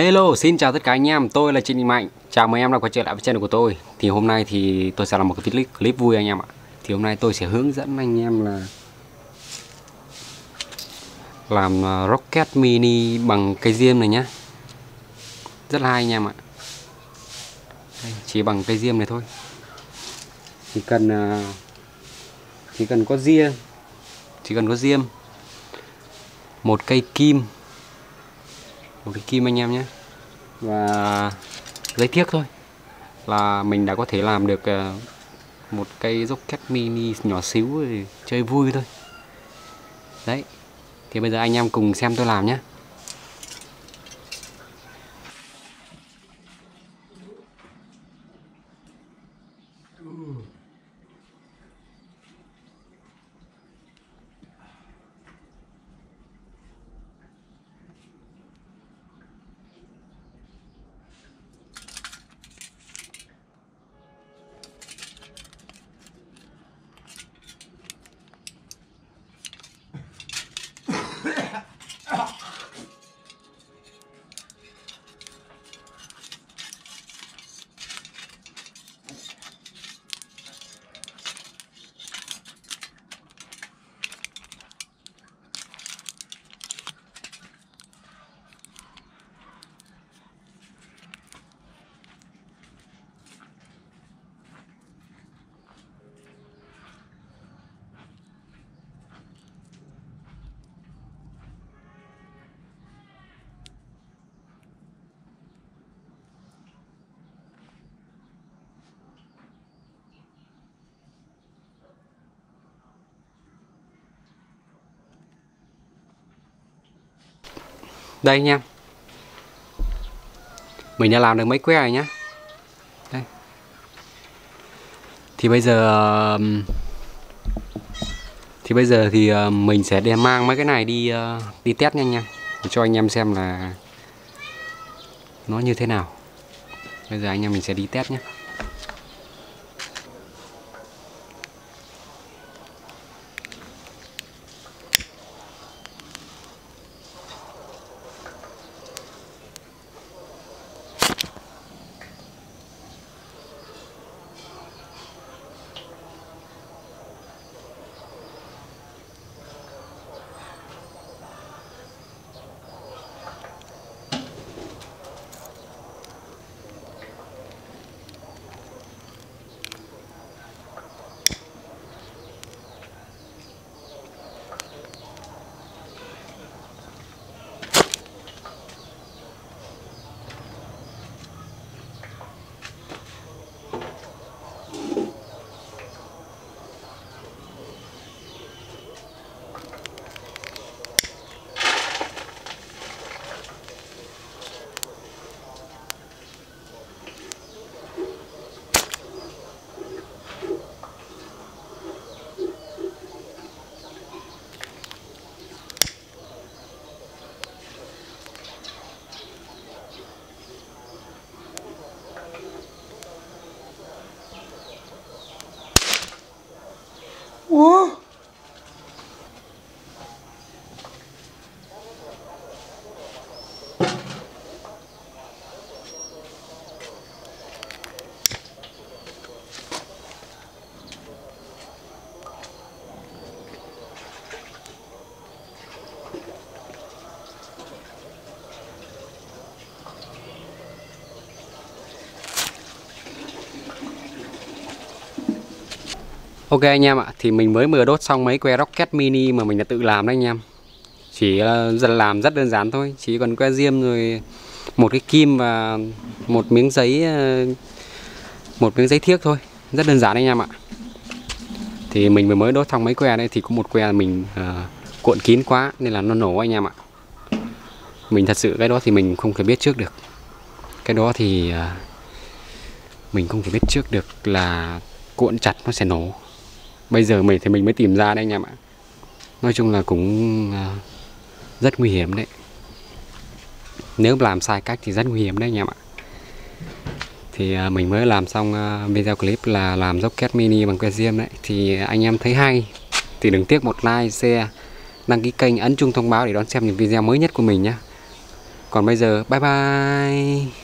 Hello, xin chào tất cả anh em, tôi là Trịnh Đình Mạnh. Chào mừng em đã quay trở lại với channel của tôi. Thì hôm nay thì tôi sẽ làm một cái clip vui anh em ạ. Thì hôm nay tôi sẽ hướng dẫn anh em là làm rocket mini bằng cây diêm này nhá. Rất là hay anh em ạ. Đây, chỉ bằng cây diêm này thôi. Chỉ cần có diêm, một cây kim anh em nhé, và giấy thiếc thôi là mình đã có thể làm được một cây rocket mini nhỏ xíu để chơi vui thôi. Đấy, thì bây giờ anh em cùng xem tôi làm nhé. Đây nha, mình đã làm được mấy que rồi nhá. Đây. Thì bây giờ thì mình sẽ đem mang mấy cái này đi test nha anh em, để cho anh em xem là nó như thế nào. Bây giờ anh em mình sẽ đi test nhé. Ủa? Ok anh em ạ, thì mình mới vừa đốt xong mấy que rocket mini mà mình đã tự làm đấy anh em. Chỉ làm rất đơn giản thôi, chỉ cần que diêm rồi một cái kim và một miếng giấy thiếc thôi, rất đơn giản anh em ạ. Thì mình vừa mới đốt xong mấy que đây, thì có một que mình cuộn kín quá nên là nó nổ anh em ạ. Mình thật sự cái đó thì mình không thể biết trước được. Cái đó thì mình không thể biết trước được là cuộn chặt nó sẽ nổ. Bây giờ mình mới tìm ra đấy anh em ạ. Nói chung là cũng rất nguy hiểm đấy. Nếu làm sai cách thì rất nguy hiểm đấy anh em ạ. Thì mình mới làm xong video clip là làm rocket mini bằng que diêm đấy. Thì anh em thấy hay thì đừng tiếc một like, share, đăng ký kênh, ấn chuông thông báo để đón xem những video mới nhất của mình nhé. Còn bây giờ bye bye.